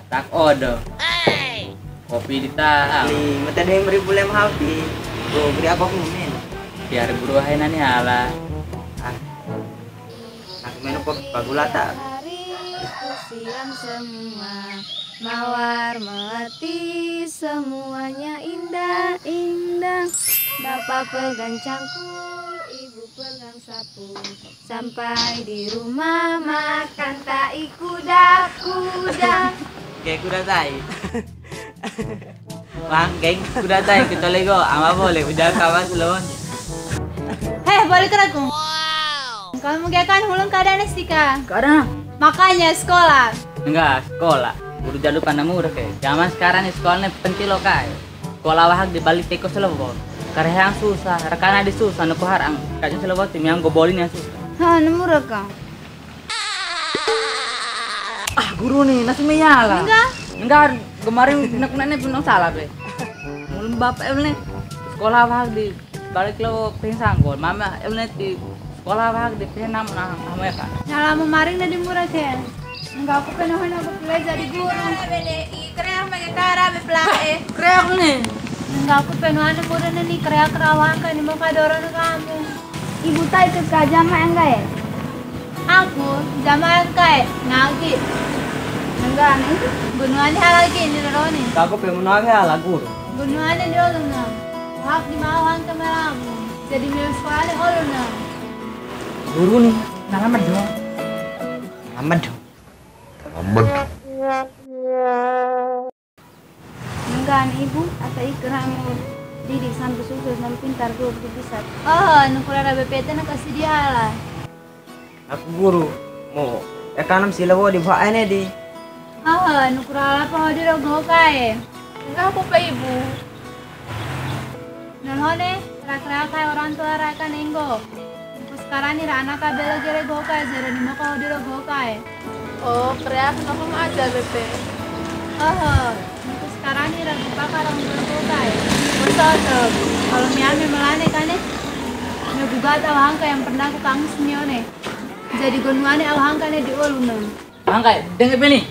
Tak odo. Kopi di ta. Li, mata dia yang beribu lem hapi. Bro, beri aku min. Biar buruh hai nani hala. Ah. Nak minum kopi bagulata. Siram semua, mawar melati, semuanya indah-indah. Bapak pegang cangkul, ibu pegang sapu. Sampai di rumah makan tai kuda-kuda. Kayak kuda tai. Bang, geng kuda tai kita lego. Ama boleh udah kawan selon. Heh, balik aku. Kamu kan hulung keadaan Stika. Karena Makanya sekolah. enggak sekolah. Guru jadu panamu udah kayak. Zaman sekarang nih sekolahnya penting lo kai. Sekolah wahak di balik teko selebo. Karena yang susah, rekana di susah, nuku harang. Kayaknya selebo tim yang gobolin yang susah. Hah, nemu rekam. Ah guru nih, nasi menyala. Enggak, kemarin nak pun salah be. Mulai bapak nih sekolah wahak di balik lo pensanggol. Mama di sekolah wahak di penam nah kamu ya kan. Nyala memaring na di murah ya. Enggak aku penuhin aku pilih jadi guru. BDI kreak pakai cara beplae. Kreak nih. Enggak aku penuhin murah nih kreak kerawang kan di muka dorong kamu. Ibu tak ikut ke jama enggak ya? Aku jama enggak ngagi. Enggak nih. Bunuhannya halal gini dorong nih. Aku pengen nanya lah guru. Bunuhannya dorong nih. Hak di mawang kameramu. Jadi milik sekolah orang nih. Guru nih, nama dong. Ahmad. Enggak ibu atau ikramu didik sampai sukses sampai pintar gue bisa. Oh, nukular BPT nak kasih dia lah. Aku guru. Mau kanam sila wo di bawah ini di. Oh, nukular apa mau dirogo kae? Enggak aku pe ibu. Nonhone, rak-rak kayak orang tua rakan enggo. Sekarang nih anak kabel gere gokai, jadi mau kau diro gokai. Oh, kreak kenapa mau aja bebe? Oh, sekarang nih ragu kakak orang diro gokai. Betul, kalau miami melane kan nih, ngegugat awangka yang pernah aku kangus mione. Jadi gonuane awangka nih di ulunam. Angkai, dengar beli.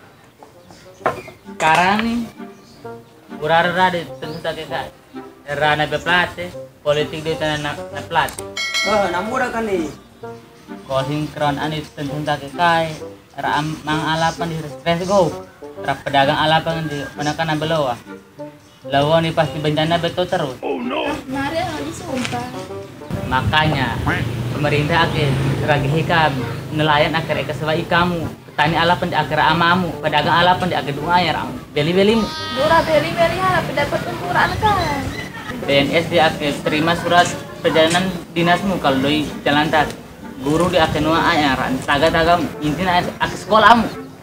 Sekarang nih, urara di tentu saja kan. Rana beplate, politik di tanah plate. Oh, namura kan nih. Kohing kron ani tentu tak kai mang alapan di stres go rap pedagang alapan di menekan beloa lawan ni pasti bencana betul terus. Oh no. Mari lagi sumpah. Makanya pemerintah akhir ragi hikam nelayan akhir kesewa kamu petani alapan di akhir amamu pedagang alapan di akhir air beli-belimu Dura beli-beli harap dapat ukuran kan. BNS di akhir terima surat perjalanan dinasmu kalau doi jalan tak guru di akhir nuan air taga-taga intinya akhir sekolahmu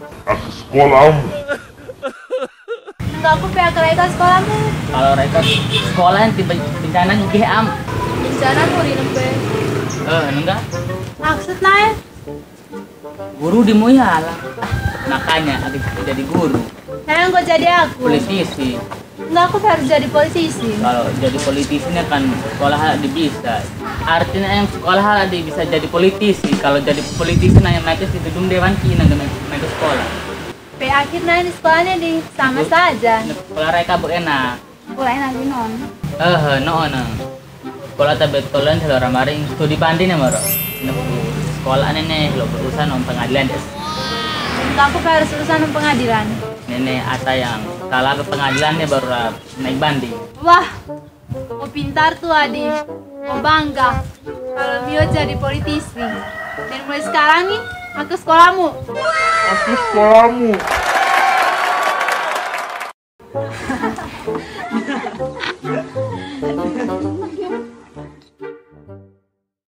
Enggak aku pihak mereka sekolahmu. kalau mereka sekolah yang tiba bencana ngigih am Bencana muri nembe. enggak Maksud naik? guru di Muyala makanya adik jadi guru Saya nggak jadi aku. politisi Enggak aku harus jadi politisi. kalau jadi politisinya kan sekolah di bisa artinya yang sekolah di bisa jadi politisi kalau jadi politisi yang naik ke gedung dewan kina naik ke sekolah Pe akhirnya di sekolahnya di sama saja. sekolah mereka enak Mulai lagi non. no sekolah tabetulan kalau orang maring studi banding ya maro sekolah nenek lo berurusan om pengadilan des Enggak aku harus urusan pengadilan. nenek ata yang kalah ke pengadilannya baru naik banding Wah, mau pintar tuh Adi. Mau bangga kalau Mio jadi politisi. Dan mulai sekarang nih, aku sekolahmu.